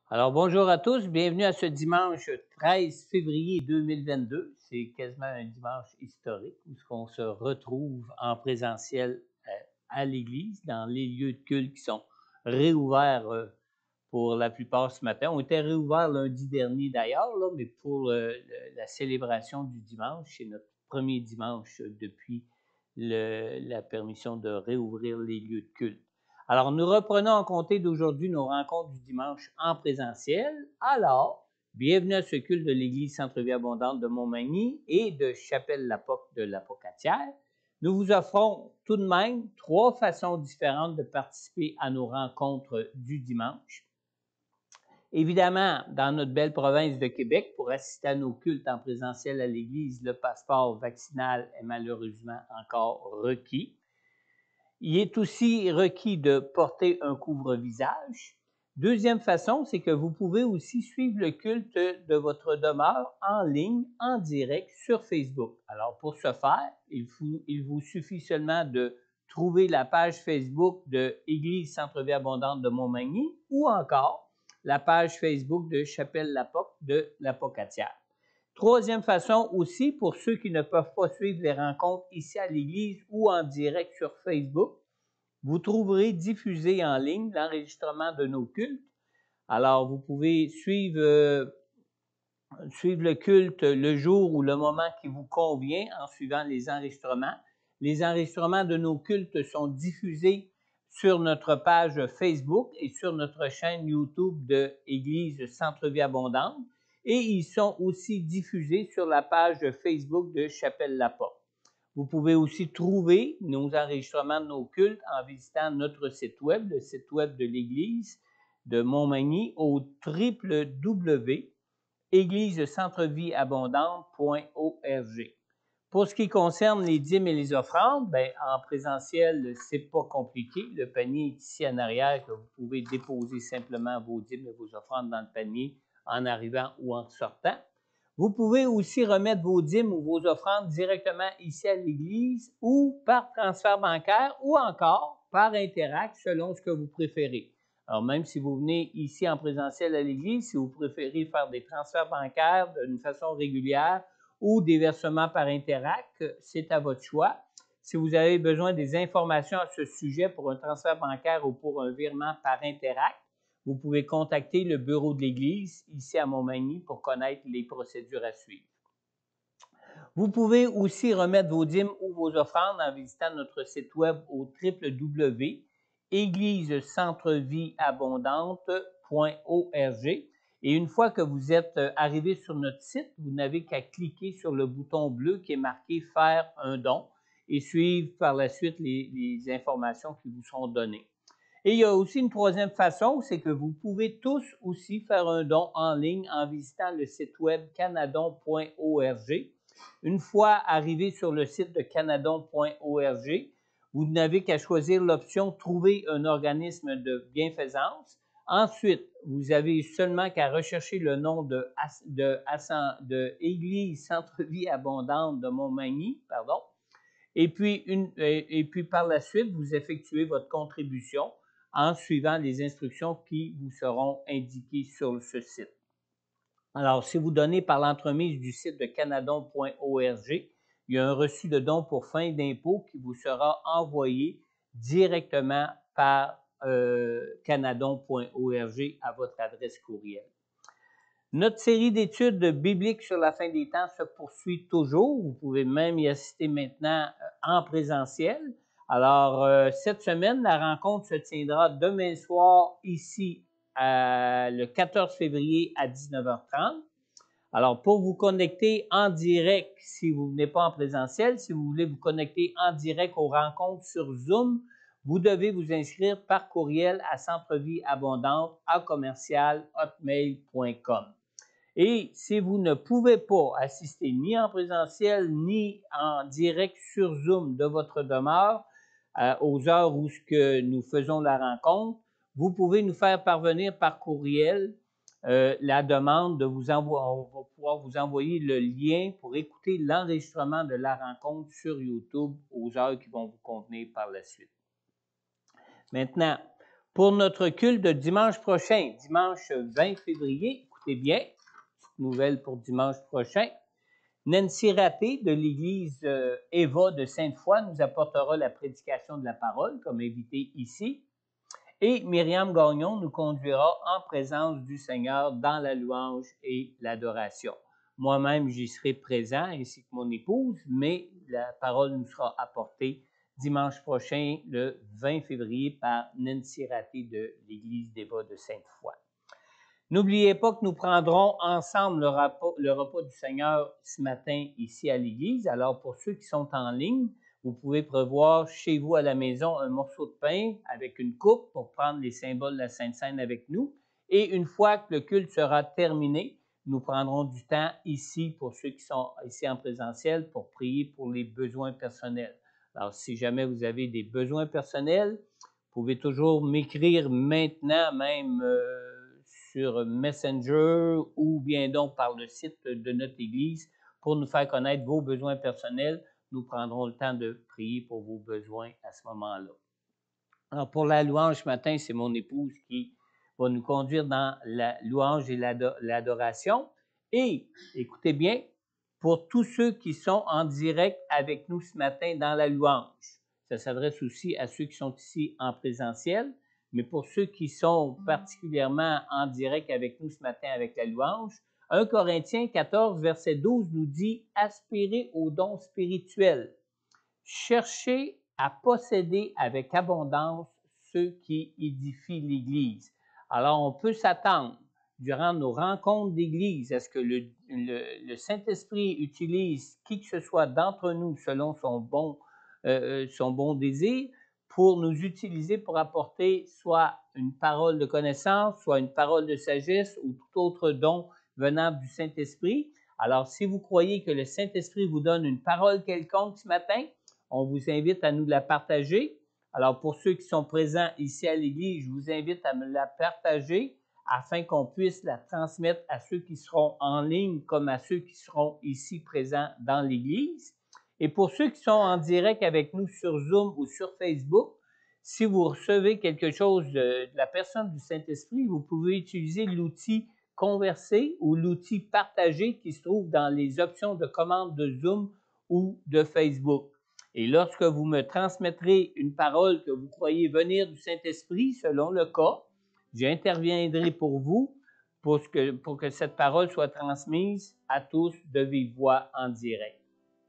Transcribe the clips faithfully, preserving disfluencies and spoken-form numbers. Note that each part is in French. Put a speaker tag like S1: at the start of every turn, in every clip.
S1: Alors, bonjour à tous, bienvenue à ce dimanche treize février deux mille vingt-deux. C'est quasiment un dimanche historique où on se retrouve en présentiel à l'église, dans les lieux de culte qui sont réouverts pour la plupart ce matin. On était réouverts lundi dernier d'ailleurs, là, mais pour le, le, la célébration du dimanche, c'est notre premier dimanche depuis le, la permission de réouvrir les lieux de culte. Alors, nous reprenons en compter d'aujourd'hui nos rencontres du dimanche en présentiel. Alors, bienvenue à ce culte de l'Église Centre-Vie Abondante de Montmagny et de Chapelle-la-Porte de l'Apocatière. Nous vous offrons tout de même trois façons différentes de participer à nos rencontres du dimanche. Évidemment, dans notre belle province de Québec, pour assister à nos cultes en présentiel à l'Église, le passeport vaccinal est malheureusement encore requis. Il est aussi requis de porter un couvre-visage. Deuxième façon, c'est que vous pouvez aussi suivre le culte de votre demeure en ligne, en direct sur Facebook. Alors, pour ce faire, il vous, il vous suffit seulement de trouver la page Facebook de Église Centre-Vie Abondante de Montmagny ou encore la page Facebook de Chapelle-la-Porte de l'Apocatière. Troisième façon aussi, pour ceux qui ne peuvent pas suivre les rencontres ici à l'église ou en direct sur Facebook, vous trouverez diffusé en ligne l'enregistrement de nos cultes. Alors, vous pouvez suivre, euh, suivre le culte le jour ou le moment qui vous convient en suivant les enregistrements. Les enregistrements de nos cultes sont diffusés sur notre page Facebook et sur notre chaîne YouTube de Église Centre-Vie Abondante. Et ils sont aussi diffusés sur la page Facebook de Chapelle-la-Porte. Vous pouvez aussi trouver nos enregistrements de nos cultes en visitant notre site web, le site web de l'Église de Montmagny au w w w point église centre vie abondante point org. Pour ce qui concerne les dîmes et les offrandes, ben, en présentiel, c'est pas compliqué. Le panier est ici en arrière que vous pouvez déposer simplement vos dîmes et vos offrandes dans le panier en arrivant ou en sortant. Vous pouvez aussi remettre vos dîmes ou vos offrandes directement ici à l'église ou par transfert bancaire ou encore par Interac selon ce que vous préférez. Alors, même si vous venez ici en présentiel à l'église, si vous préférez faire des transferts bancaires d'une façon régulière ou des versements par Interac, c'est à votre choix. Si vous avez besoin des informations à ce sujet pour un transfert bancaire ou pour un virement par Interac, vous pouvez contacter le bureau de l'Église ici à Montmagny pour connaître les procédures à suivre. Vous pouvez aussi remettre vos dîmes ou vos offrandes en visitant notre site web au w w w point église centre vie abondante point org. Et une fois que vous êtes arrivé sur notre site, vous n'avez qu'à cliquer sur le bouton bleu qui est marqué « Faire un don » et suivre par la suite les, les informations qui vous seront données. Et il y a aussi une troisième façon, c'est que vous pouvez tous aussi faire un don en ligne en visitant le site web canadon point org. Une fois arrivé sur le site de canadon point org, vous n'avez qu'à choisir l'option « Trouver un organisme de bienfaisance ». Ensuite, vous avez seulement qu'à rechercher le nom de, de, de, de Église Centre-Vie Abondante de Montmagny, pardon, et puis, une, et, et puis par la suite, vous effectuez votre contribution en suivant les instructions qui vous seront indiquées sur ce site. Alors, si vous donnez par l'entremise du site de canadon point org, il y a un reçu de don pour fin d'impôt qui vous sera envoyé directement par euh, canadon point org à votre adresse courriel. Notre série d'études bibliques sur la fin des temps se poursuit toujours. Vous pouvez même y assister maintenant en présentiel. Alors, euh, cette semaine, la rencontre se tiendra demain soir ici, euh, le quatorze février à dix-neuf heures trente. Alors, pour vous connecter en direct, si vous ne venez pas en présentiel, si vous voulez vous connecter en direct aux rencontres sur Zoom, vous devez vous inscrire par courriel à centrevieabondante à commercial hotmail point com. Et si vous ne pouvez pas assister ni en présentiel ni en direct sur Zoom de votre demeure euh, aux heures où ce que nous faisons la rencontre, vous pouvez nous faire parvenir par courriel euh, la demande de vous envoyer, on va pouvoir vous envoyer le lien pour écouter l'enregistrement de la rencontre sur YouTube aux heures qui vont vous convenir par la suite. Maintenant, Pour notre culte de dimanche prochain, dimanche vingt février, écoutez bien, petite nouvelle pour dimanche prochain, Nancy Raté de l'Église euh, Eva de Sainte-Foy nous apportera la prédication de la parole comme invité ici. Et Myriam Gagnon nous conduira en présence du Seigneur dans la louange et l'adoration. Moi-même, j'y serai présent ainsi que mon épouse, mais la parole nous sera apportée dimanche prochain, le vingt février, par Nancy Raté de l'Église d'Eva de Sainte-Foy. N'oubliez pas que nous prendrons ensemble le repas, le repas du Seigneur ce matin ici à l'Église. Alors, pour ceux qui sont en ligne, vous pouvez prévoir chez vous à la maison un morceau de pain avec une coupe pour prendre les symboles de la Sainte Seine avec nous. Et une fois que le culte sera terminé, nous prendrons du temps ici pour ceux qui sont ici en présentiel pour prier pour les besoins personnels. Alors, si jamais vous avez des besoins personnels, vous pouvez toujours m'écrire maintenant, même euh, sur Messenger ou bien donc par le site de notre Église pour nous faire connaître vos besoins personnels. Nous prendrons le temps de prier pour vos besoins à ce moment-là. Alors, pour la louange ce matin, c'est mon épouse qui va nous conduire dans la louange et l'adoration. Et, écoutez bien, pour tous ceux qui sont en direct avec nous ce matin dans la louange, ça s'adresse aussi à ceux qui sont ici en présentiel, mais pour ceux qui sont particulièrement en direct avec nous ce matin avec la louange, un Corinthiens quatorze, verset douze nous dit « Aspirez aux dons spirituels, cherchez à posséder avec abondance ceux qui édifient l'Église. » Alors, on peut s'attendre, durant nos rencontres d'Église, à ce que le, le, le Saint-Esprit utilise qui que ce soit d'entre nous selon son bon, euh, son bon désir pour nous utiliser pour apporter soit une parole de connaissance, soit une parole de sagesse ou tout autre don venant du Saint-Esprit. Alors, si vous croyez que le Saint-Esprit vous donne une parole quelconque ce matin, on vous invite à nous la partager. Alors, pour ceux qui sont présents ici à l'Église, je vous invite à me la partager afin qu'on puisse la transmettre à ceux qui seront en ligne comme à ceux qui seront ici présents dans l'Église. Et pour ceux qui sont en direct avec nous sur Zoom ou sur Facebook, si vous recevez quelque chose de, de la personne du Saint-Esprit, vous pouvez utiliser l'outil Converser ou l'outil Partager qui se trouve dans les options de commande de Zoom ou de Facebook. Et lorsque vous me transmettrez une parole que vous croyez venir du Saint-Esprit, selon le cas, j'interviendrai pour vous pour que, pour que cette parole soit transmise à tous de vive voix en direct.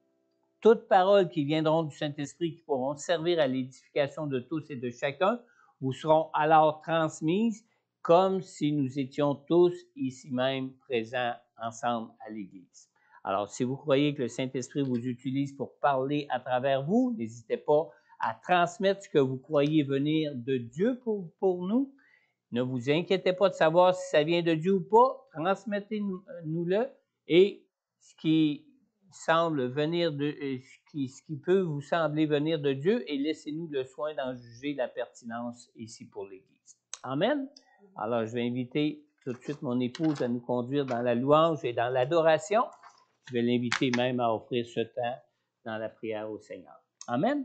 S1: Toutes paroles qui viendront du Saint-Esprit qui pourront servir à l'édification de tous et de chacun vous seront alors transmises comme si nous étions tous ici même présents ensemble à l'Église. Alors, si vous croyez que le Saint-Esprit vous utilise pour parler à travers vous, n'hésitez pas à transmettre ce que vous croyez venir de Dieu pour, pour nous. Ne vous inquiétez pas de savoir si ça vient de Dieu ou pas. Transmettez-nous-le et ce qui semble venir de, ce qui, ce qui peut vous sembler venir de Dieu et laissez-nous le soin d'en juger la pertinence ici pour l'Église. Amen. Alors, je vais inviter tout de suite mon épouse à nous conduire dans la louange et dans l'adoration. Je vais l'inviter même à offrir ce temps dans la prière au Seigneur. Amen.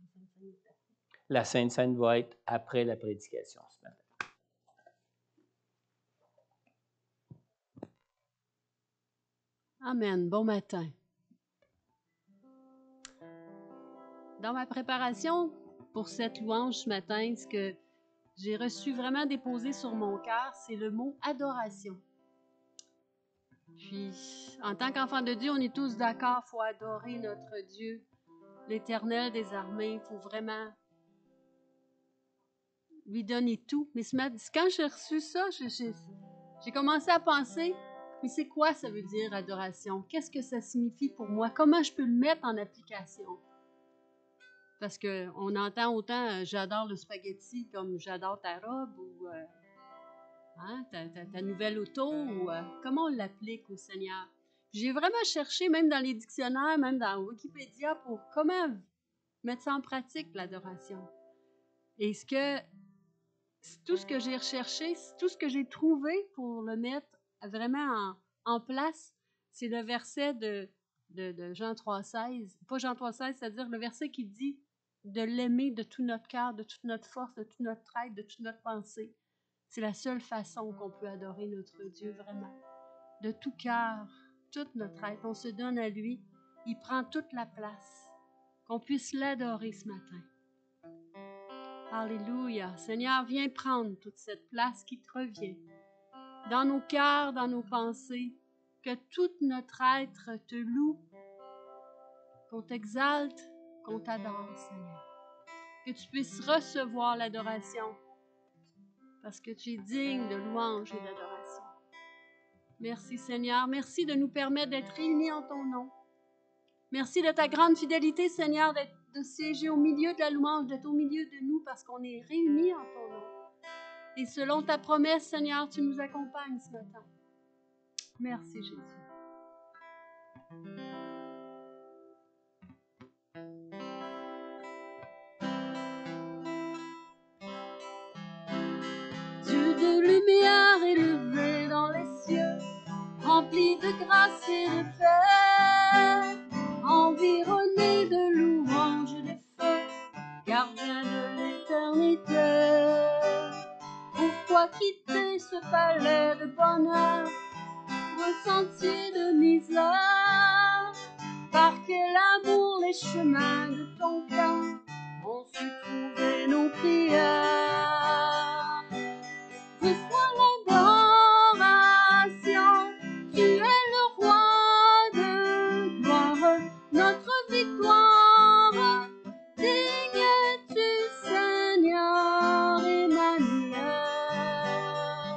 S1: La Sainte Seine va être après la prédication ce matin.
S2: Amen. Bon matin. Dans ma préparation pour cette louange ce matin, ce que j'ai reçu vraiment déposé sur mon cœur, c'est le mot adoration. Puis, en tant qu'enfant de Dieu, on est tous d'accord, il faut adorer notre Dieu, l'Éternel des armées. Il faut vraiment lui donner tout. Mais ce matin, quand j'ai reçu ça, j'ai, j'ai, j'ai commencé à penser, mais c'est quoi ça veut dire adoration? Qu'est-ce que ça signifie pour moi? Comment je peux le mettre en application? Parce qu'on entend autant euh, « j'adore le spaghetti » comme « j'adore ta robe » ou euh, hein, ta, ta, ta nouvelle auto ou euh, comment on l'applique au Seigneur. J'ai vraiment cherché, même dans les dictionnaires, même dans Wikipédia, pour comment mettre ça en pratique, l'adoration. Et ce que, tout ce que j'ai recherché, tout ce que j'ai trouvé pour le mettre vraiment en, en place, c'est le verset de, de, de Jean trois seize. Pas Jean trois seize, c'est-à-dire le verset qui dit de l'aimer de tout notre cœur, de toute notre force, de toute notre être, de toute notre pensée. C'est la seule façon qu'on peut adorer notre Dieu vraiment. De tout cœur, toute notre être, on se donne à lui. Il prend toute la place. Qu'on puisse l'adorer ce matin. Alléluia. Seigneur, viens prendre toute cette place qui te revient. Dans nos cœurs, dans nos pensées, que tout notre être te loue, qu'on t'exalte, qu'on t'adore, Seigneur. Que tu puisses recevoir l'adoration, parce que tu es digne de louange et d'adoration. Merci, Seigneur. Merci de nous permettre d'être réunis en ton nom. Merci de ta grande fidélité, Seigneur, d'être, de siéger au milieu de la louange, d'être au milieu de nous, parce qu'on est réunis en ton nom. Et selon ta promesse, Seigneur, tu nous accompagnes ce matin. Merci, Jésus. Dieu de lumière élevé dans les cieux, rempli de grâce et de paix, environné de louanges et de feu, gardien de l'éternité. Pourquoi quitter ce palais de bonheur pour un sentier de misère? Par quel amour les chemins de ton cœur ont su trouver nos prières? Reçois l'adoration, tu es le roi de gloire, notre victoire. Digne es-tu, Seigneur Emmanuel.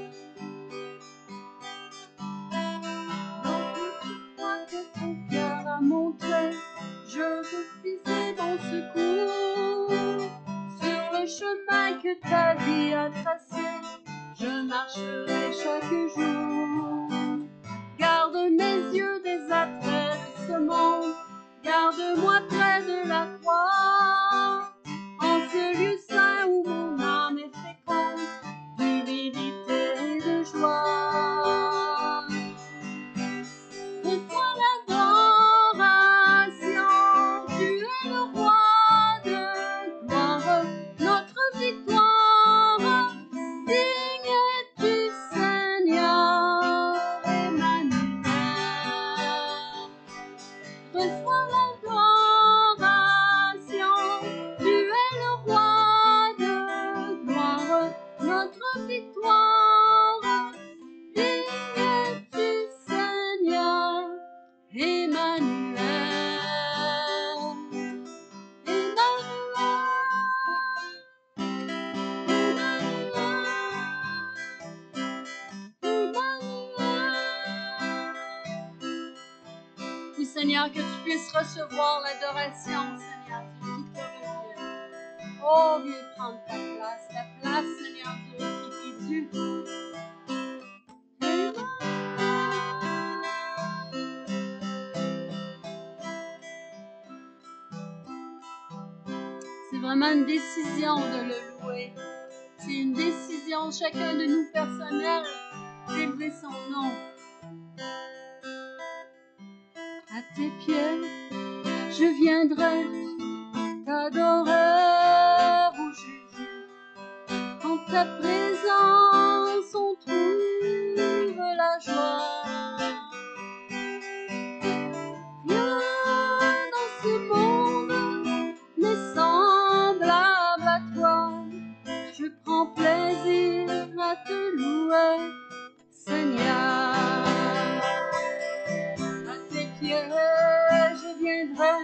S2: Dans toute foi que ton cœur a montré, je veux puiser mon secours. Sur le chemin que ta vie a tracé, je marcherai chaque jour. Garde mes yeux des attraits de ce monde, garde-moi près de la croix, en ce lieu saint où mon âme est féconde d'humilité et de joie. Reçois l'adoration, tu es le roi de gloire, notre victoire. Digne es-tu, Seigneur Emmanuel. Reçois l'adoration, tu es le roi de gloire, notre victoire. Digne es-tu, Seigneur Emmanuel. Oui, Seigneur, que tu puisses recevoir l'adoration, Seigneur Dieu, qui te revient. Oh, viens prendre ta place, la place, Seigneur Dieu, qui est due. C'est vraiment une décision de le louer. C'est une décision, chacun de nous personnelle, d'élever son nom. À tes pieds, je viendrai t'adorer, ô Jésus. En ta présence, on trouve la joie. Rien dans ce monde n'est semblable à toi. Je prends plaisir à te louer, Seigneur. À tes pieds, je viendrai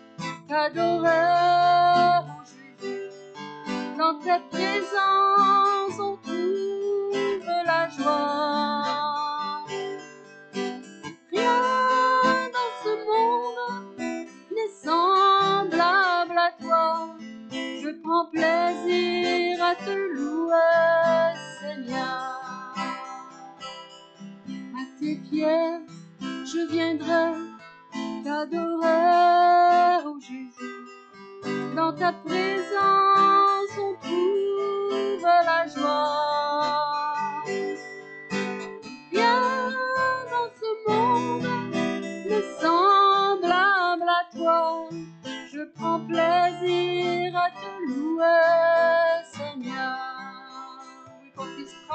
S2: t'adorer, ô Jésus. Dans ta présence, on trouve la joie. Rien dans ce monde n'est semblable à toi. Je prends plaisir à te louer, Seigneur. À tes pieds, je viendrai t'adorer, ô Jésus. Dans ta présence, on trouve la joie. Rien dans ce monde n'est semblable à toi. Je prends plaisir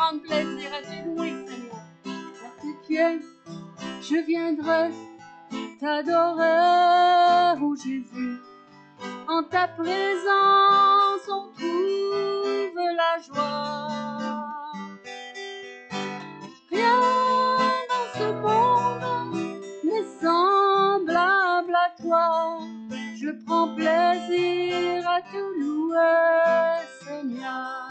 S2: prendre plaisir à te louer, Seigneur. À tes pieds, je viendrai t'adorer, ô Jésus. En ta présence, on trouve la joie. Rien dans ce monde n'est semblable à toi. Je prends plaisir à te louer, Seigneur.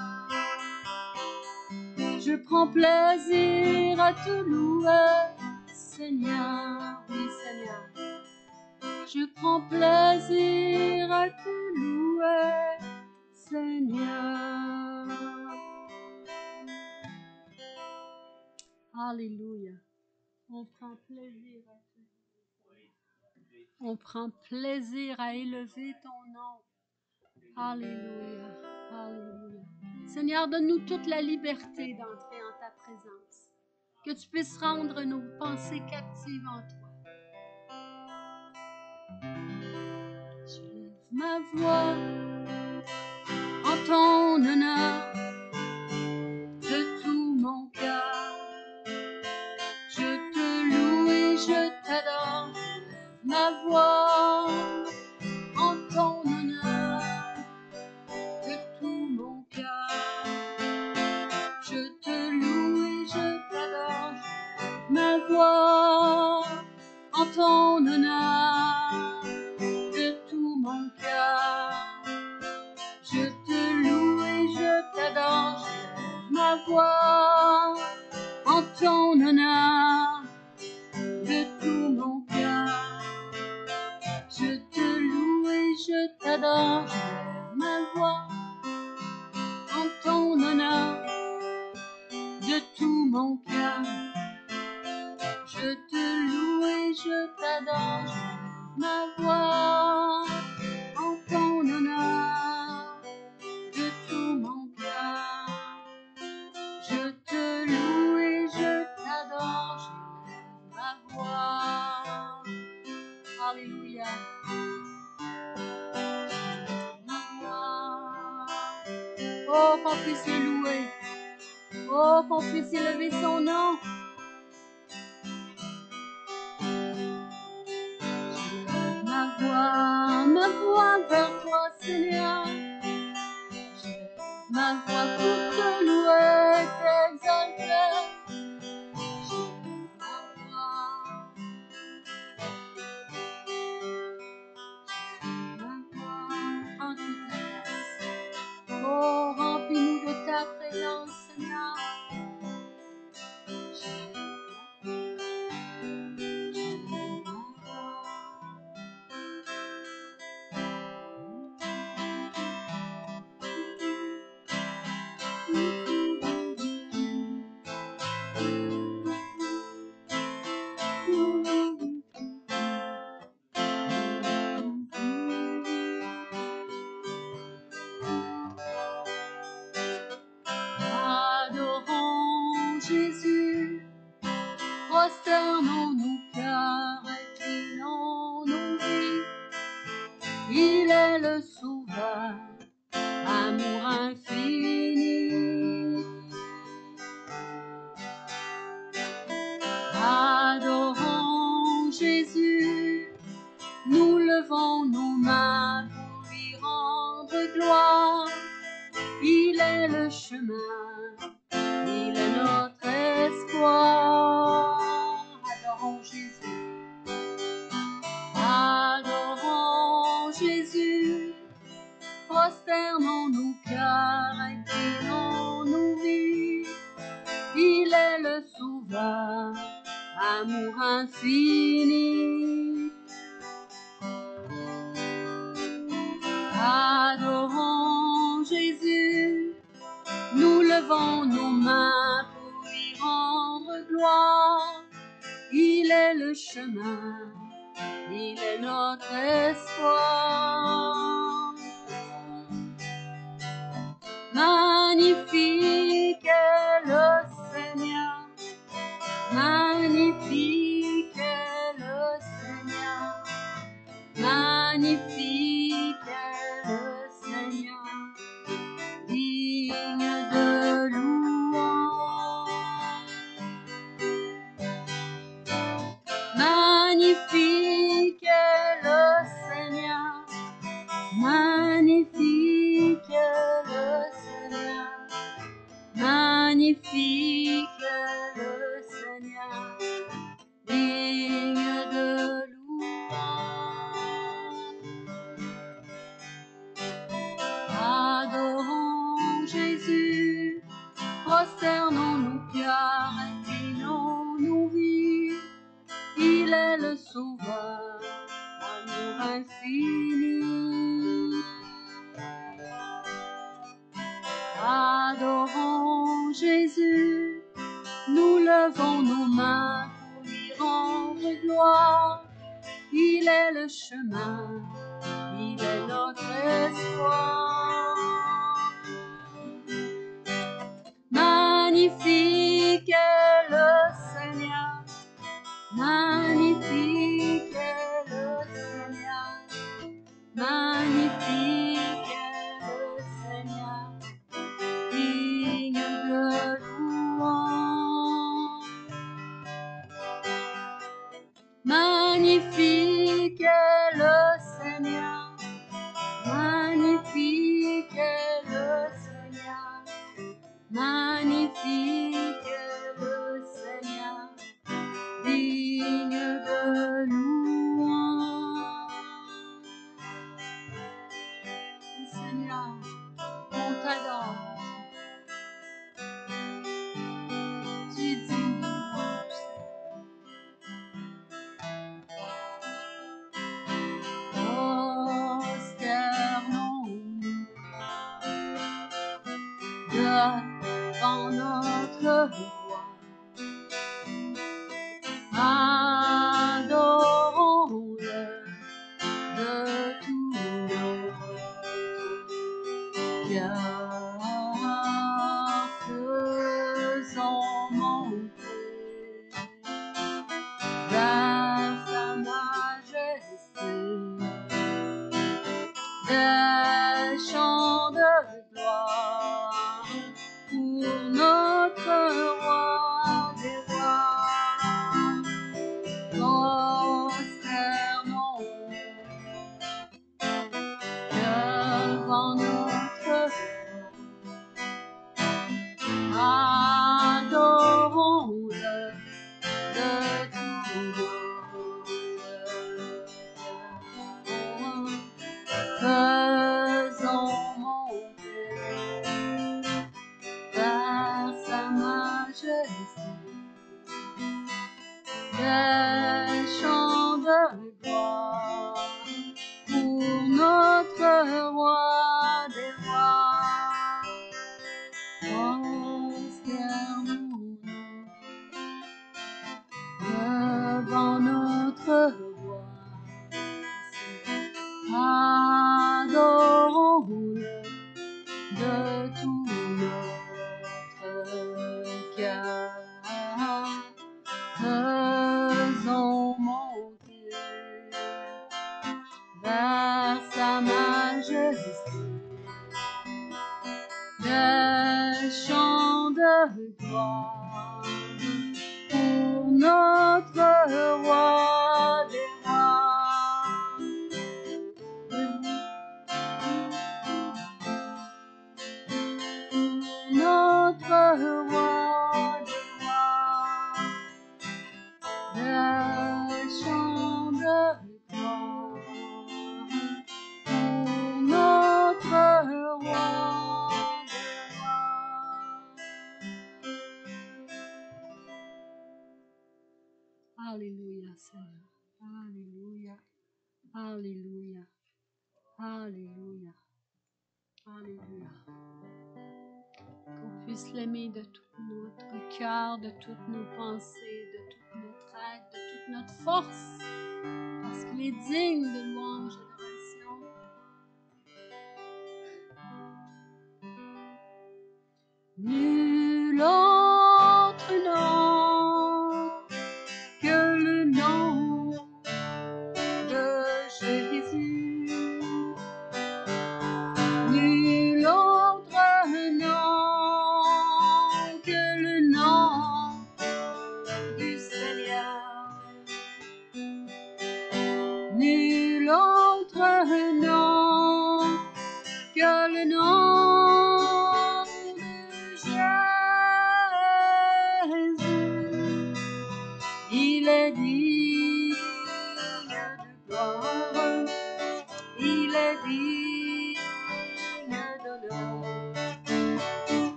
S2: Je prends plaisir à te louer, Seigneur. Oui, Seigneur. Je prends plaisir à te louer, Seigneur. Alléluia. On prend plaisir à te louer. On prend plaisir à élever ton nom. Alléluia. Alléluia. Seigneur, donne-nous toute la liberté d'entrer en ta présence. Que tu puisses rendre nos pensées captives en toi. Je lève ma voix en ton honneur de tout mon cœur. Je te loue et je t'adore. Je lève ma voix en ton honneur de tout mon cœur. Je te loue et je t'adore. Je lève ma voix en ton honneur de tout mon cœur. Je te loue et je t'adore. Je lève ma voix en ton honneur de tout mon cœur. Je te loue et je t'adore. Je lève ma voix en ton honneur de tout mon cœur. Je te loue et je t'adore. Je lève ma voix en ton honneur de tout mon cœur. Je te loue et je t'adore. Je lève ma voix. Alléluia. Ma voix. Oh, qu'on puisse le louer. Oh, qu'on puisse élever son nom. Ma voix, ma voix vers toi, Seigneur. Je lève ma voix pour te louer, t'exalter. Je lève ma voix. Je lève ma voix en toute la place. Oh, remplis-nous de ta présence, Seigneur. Je lève ma Adorons Jésus, prosternons-nous car inclinons nos vies. Il est le Sauveur, amour infini. Adorons Jésus, nous levons nos mains pour lui rendre gloire. Il est le chemin, il est notre espoir. Adorons Jésus, adorons Jésus, prosternons-nous car inclinons nos vies. Il est le Sauveur, amour infini. Adorons Jésus, nous levons nos mains pour lui rendre gloire. Il est le chemin, il est notre espoir. Magnifique est le Seigneur, magnifique est le Seigneur, magnifique est le Seigneur, digne de louange. Magnifique le Seigneur, digne de louange. Adorons Jésus, prosternons nos cœurs, inclinons nos vies. Il est le Sauveur, amour infini. Adorons Jésus, nous levons nos mains pour lui rendre gloire. Il est le chemin, il est notre espoir. Magnifique est le Seigneur, magnifique est le Seigneur, magnifique est le Seigneur, digne de louange. Magnifique est le Seigneur, magnifique est le Seigneur, magnifique est le Seigneur, digne de louange. Seigneur, on t'adore. Tu es digne de louange. Prosternons-nous devant notre roi. Adorons-le de tout notre cœur. Faisons monter vers sa majesté des chants de gloire pour notre roi des rois. Prosternons-nous devant notre roi. Adorons-le de tout notre cœur. Faisons monter vers sa majesté des chants de gloire pour notre roi des rois. Prosternons-nous devant notre roi. Adorons-le de tout notre cœur. Faisons monter vers sa majesté des chants de gloire pour notre roi des rois. Notre roi des rois, des chants de gloire pour notre roi des rois. Alléluia, Seigneur. Alléluia. Alléluia. Alléluia. Alléluia. Qu'on puisse l'aimer de tout notre cœur, de toutes nos pensées, de toute notre aide, de toute notre force, parce qu'il est digne de louange et d'adoration. Nul autre nom que le nom de Jésus. Nul autre nom que le nom du Seigneur. Nul autre nom que le nom de Jésus.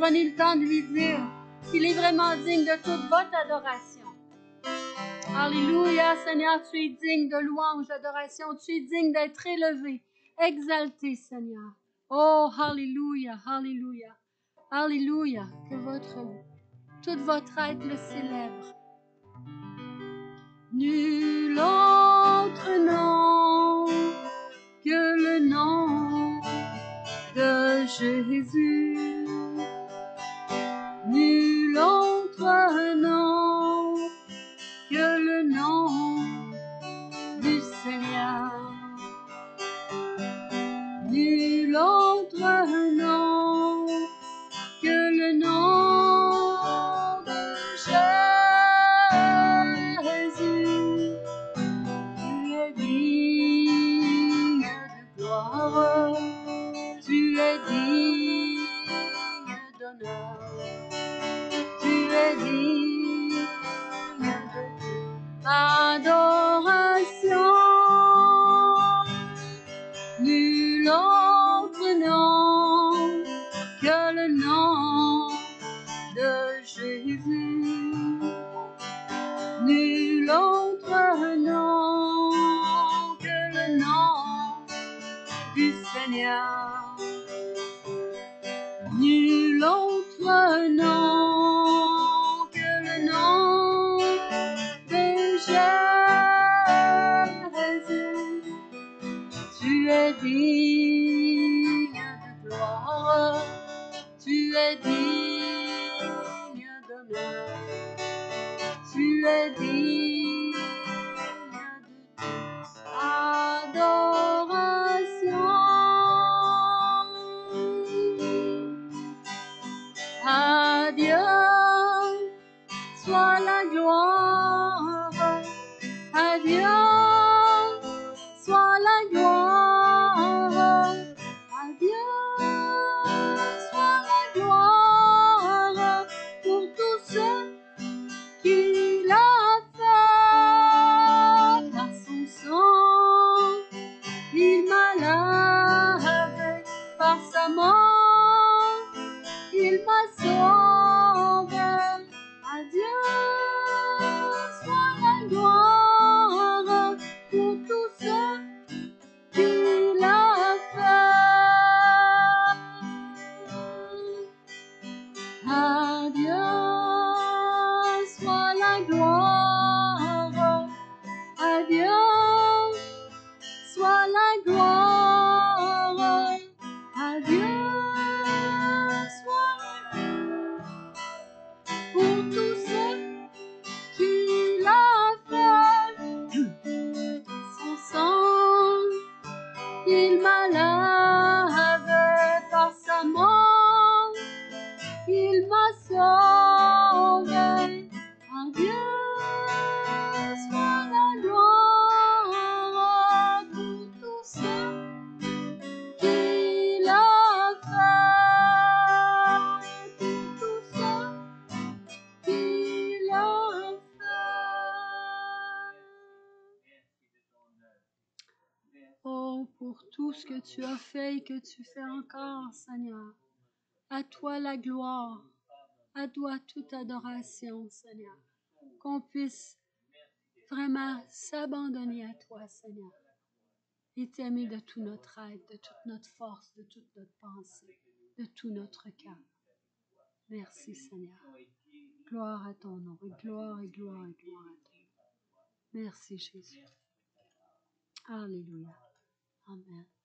S2: prenez le temps de lui dire qu'il est vraiment digne de toute votre adoration. Alléluia, Seigneur, tu es digne de louange, d'adoration. Tu es digne d'être élevé, exalté, Seigneur. Oh, Alléluia, Alléluia, Alléluia, que votre, toute votre être le célèbre. Nul autre nom que le nom de Jésus. Nul autre nom que le nom du Seigneur. Nul autre nom que le nom de Jésus. Tu es digne de gloire, tu es digne d'honneur, tu es digne de adoration. Nul autre nom que le nom de Jésus. Nul autre nom que le nom du Seigneur. Nul autre nom que le nom de Jésus. Tu es digne de gloire, tu es digne d'honneur, tu es digne de adoration. À Dieu soit la gloire, à Dieu soit la gloire, à Dieu soit la gloire pour tout ce qu'il a fait par son sang. Il m'a lavé par sa mort, il m'a sauvé. À Dieu soit la gloire pour tout ce qu'il a fait. À Dieu soit la gloire, à Dieu soit la gloire, à Dieu soit la gloire pour tout ce qu'il a fait. Son sang, il m'a lavé par sa mort, il m'a sauvé. À Dieu soit la gloire pour tout ce qu'il a fait, pour tout ce qu'il a fait. Oh, pour tout ce que tu as fait et que tu fais encore, Seigneur. À toi la gloire, à toi toute adoration, Seigneur. Qu'on puisse vraiment s'abandonner à toi, Seigneur, et t'aimer de tout notre être, de toute notre force, de toute notre pensée, de tout notre cœur. Merci, Seigneur. Gloire à ton nom, et gloire, et gloire, et gloire à ton nom. Merci, Jésus. Alléluia. Amen.